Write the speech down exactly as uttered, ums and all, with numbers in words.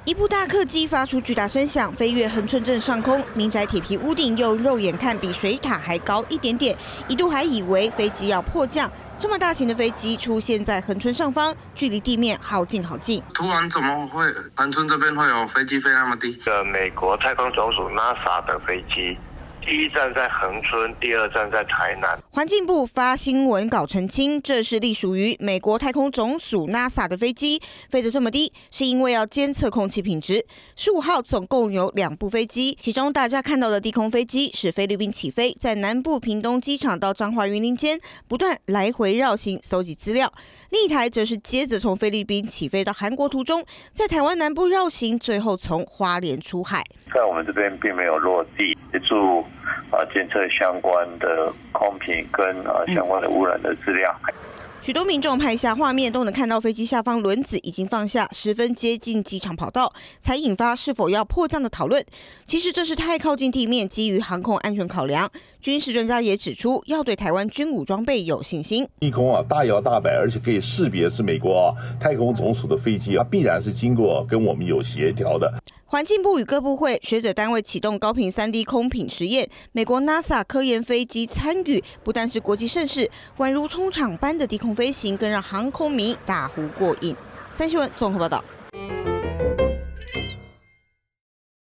一部大客机发出巨大声响，飞越恒春镇上空，民宅铁皮屋顶又肉眼看比水塔还高一点点，一度还以为飞机要迫降。这么大型的飞机出现在恒春上方，距离地面好近好近。 突然怎么会恒春这边会有飞机飞那么低？ 呃，美国太空总署 NASA 的飞机。 第一站在恒春，第二站在台南。 环境部发新闻稿澄清，这是隶属于美国太空总署 NASA 的飞机，飞得这么低，是因为要监测空气品质。十五号总共有两部飞机，其中大家看到的低空飞机是菲律宾起飞，在南部屏东机场到彰化云林间不断来回绕行搜集资料。 另一台则是接着从菲律宾起飞到韩国途中，在台湾南部绕行，最后从花莲出海。 在我们这边并没有落地，协助啊监测相关的空品跟啊相关的污染的资料。嗯许多民众拍下画面，都能看到飞机下方轮子已经放下，十分接近机场跑道，才引发是否要迫降的讨论。其实这是太靠近地面，基于航空安全考量。军事专家也指出，要对台湾军武装备有信心。 低空啊，大摇大摆，而且可以识别是美国、啊、太空总署的飞机，它必然是经过跟我们有协调的。 环境部与各部会、学者单位启动高频 三 D 空品实验，美国 NASA 科研飞机参与，不但是国际盛事，宛如冲场般的低空飞行，更让航空迷大呼过瘾。三新闻综合报道。